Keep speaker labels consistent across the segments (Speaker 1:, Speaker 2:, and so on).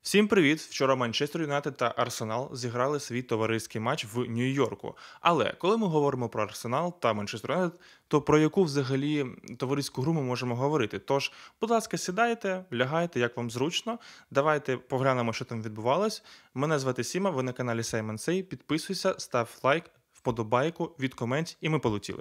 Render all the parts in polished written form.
Speaker 1: Всім привіт! Вчора Манчестер Юнайтед та Арсенал зіграли свій товариський матч в Нью-Йорку. Але коли ми говоримо про Арсенал та Манчестер Юнайтед, то про яку взагалі товариську гру ми можемо говорити? Тож, будь ласка, сідайте, лягайте, як вам зручно. Давайте поглянемо, що там відбувалось. Мене звати Сіма, ви на каналі Саймон Сей. Підписуйся, став лайк, вподобайку, відкомент, і ми полетіли.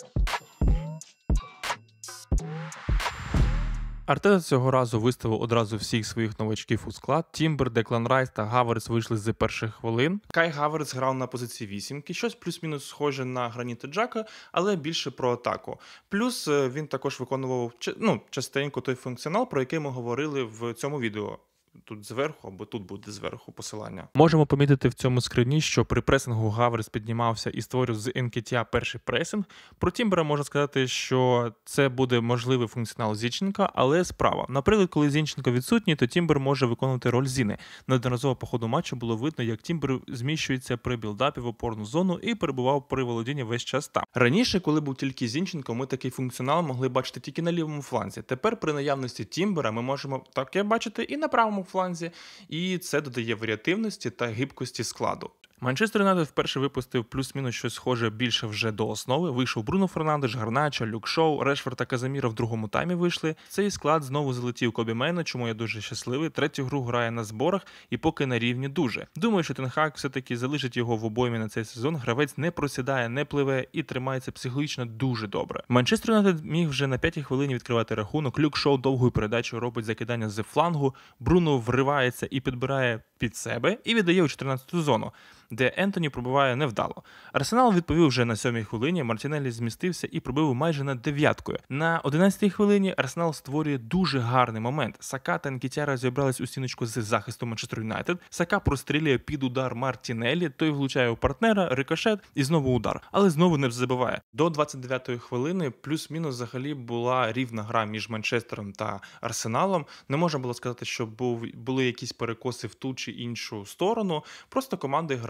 Speaker 1: Артета цього разу виставив одразу всіх своїх новачків у склад. Тімбер, Деклан Райс та Гаверс вийшли з перших хвилин. Кай Гаверс грав на позиції вісімки, щось плюс-мінус схоже на Граніта Джака, але більше про атаку. Плюс він також виконував частенько той функціонал, про який ми говорили в цьому відео. Тут зверху, або тут буде зверху посилання. Можемо помітити в цьому скріні, що при пресингу Гаверс піднімався і створював з Енкетіа перший пресинг. Про Тімбера можна сказати, що це буде можливий функціонал Зінченка, але справа. Наприклад, коли Зінченко відсутній, то Тімбер може виконувати роль Зіни. Неодноразово по ходу матчу було видно, як Тімбер зміщується при білдапі в опорну зону і перебував при володінні весь час там. Раніше, коли був тільки Зінченко, ми такий функціонал могли бачити тільки на лівому фланзі. Тепер при наявності Тімбера ми можемо таке бачити і на правому фланзі, і це додає варіативності та гибкості складу. Манчестер Юнайтед вперше випустив плюс-мінус щось схоже більше вже до основи. Вийшов Бруно Фернандеш, Гарначо, Люк Шоу, Решфорд та Каземіро в другому таймі вийшли. Цей склад знову залетів Кобі Мейну, чому я дуже щасливий. Третю гру грає на зборах і поки на рівні дуже. Думаю, що Тен Хаг все-таки залишить його в обоймі на цей сезон. Гравець не просідає, не пливе і тримається психологічно дуже добре. Манчестер Юнайтед міг вже на 5-й хвилині відкривати рахунок. Люк Шоу довгою передачею робить закидання з флангу. Бруно вривається і підбирає під себе і віддає у 14-ту зону, де Ентоні пробиває невдало. Арсенал відповів вже на 7-й хвилині, Мартінеллі змістився і пробив майже над 9-кою. На 11-й хвилині Арсенал створює дуже гарний момент. Сака та Нкетіа розібрались у стіночку з захисту Манчестер Юнайтед. Сака прострілює під удар Мартінеллі, той влучає у партнера, рикошет і знову удар. Але знову не забиває. До 29-ї хвилини плюс-мінус взагалі була рівна гра між Манчестером та Арсеналом. Не можна було сказати, що були якісь перекоси в ту чи іншу сторону. Просто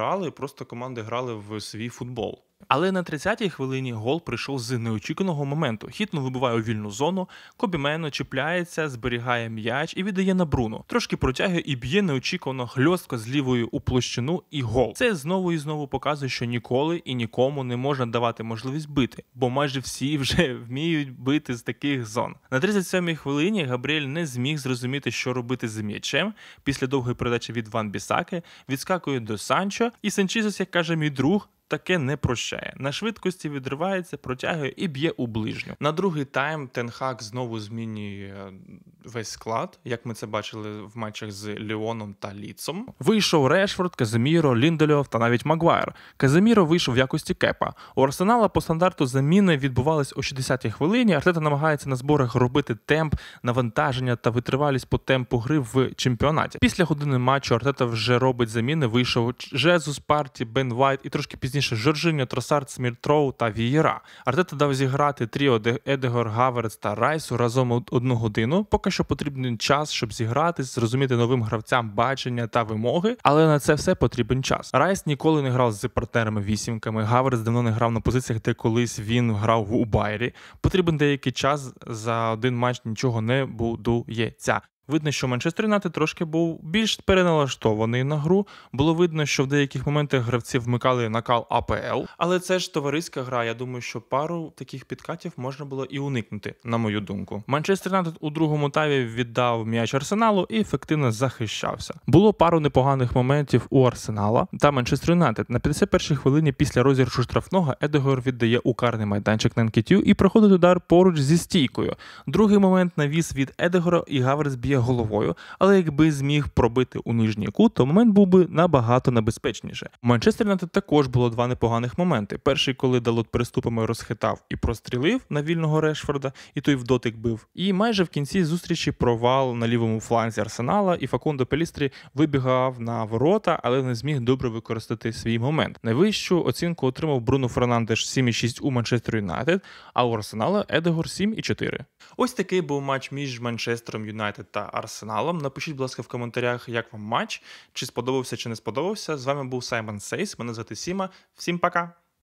Speaker 1: команди грали в свій футбол. Але на 30-й хвилині гол прийшов з неочікуваного моменту. Хітон вибиває у вільну зону, Кобі Мейну чіпляється, зберігає м'яч і віддає на Бруно. Трошки протягує і б'є неочікувано хльостко з лівою у площину і гол. Це знову і знову показує, що ніколи і нікому не можна давати можливість бити, бо майже всі вже вміють бити з таких зон. На 37-й хвилині Габріель не зміг зрозуміти, що робити з м'ячем. Після довгої передачі від Ван Бісаки відскакує до Санчо, і Санчізес, як каже мій друг, таке не прощає. На швидкості відривається, протягує і б'є у ближню. На другий тайм Тен Хаг знову змінює весь склад, як ми це бачили в матчах з Ліоном та Ліцом. Вийшов Решфорд, Каземіро, Ліндельов та навіть Магуайр. Каземіро вийшов в якості кепа. У Арсенала по стандарту заміни відбувались о 60-й хвилині. Артета намагається на зборах робити темп, навантаження та витривалість по темпу гри в чемпіонаті. Після години матчу Артета вже робить заміни. Вийшов Жезус, Парті, Бен Вайт і трошки пізніше Жоржиньо, Тросард, Сміт-Роу та Вієра. Артета дав зіграти тріо Едегор, Гаверс та Райсу разом 1 годину. Поки що потрібен час, щоб зігратись, зрозуміти новим гравцям бачення та вимоги, але на це все потрібен час. Райс ніколи не грав з партнерами-вісімками, Гаверс давно не грав на позиціях, де колись він грав у Байері. Потрібен деякий час, за один матч нічого не будується. Видно, що Манчестер Юнайтед трошки був більш переналаштований на гру. Було видно, що в деяких моментах гравці вмикали накал АПЛ. Але це ж товариська гра. Я думаю, що пару таких підкатів можна було і уникнути, на мою думку. Манчестер Юнайтед у другому таймі віддав м'яч Арсеналу і ефективно захищався. Було пару непоганих моментів у Арсенала та Манчестер Юнайтед. На 51-й хвилині після розіграшу штрафного Едегор віддає у карний майданчик на Нкетію і проходить удар поруч зі стійкою. Другий момент навіс від Едегора і Гаверс б'є головою, але якби зміг пробити у нижній кут, то момент був би набагато небезпечніше. У Манчестер Юнайтед також було два непоганих моменти. Перший, коли Далот переступами розхитав і прострілив на вільного Решфорда, і той в дотик бив. І майже в кінці зустрічі провал на лівому фланзі Арсенала, і Факундо Пелістрі вибігав на ворота, але не зміг добре використати свій момент. Найвищу оцінку отримав Бруно Фернандеш 7,6 у Манчестер Юнайтед, а у Арсенала Едегор 7,4. Ось такий був матч між Манчестером Юнайтед та Арсеналом. Напишіть, будь ласка, в коментарях, як вам матч, чи сподобався, чи не сподобався. З вами був Саймон Сейс, мене звати Сіма. Всім пока!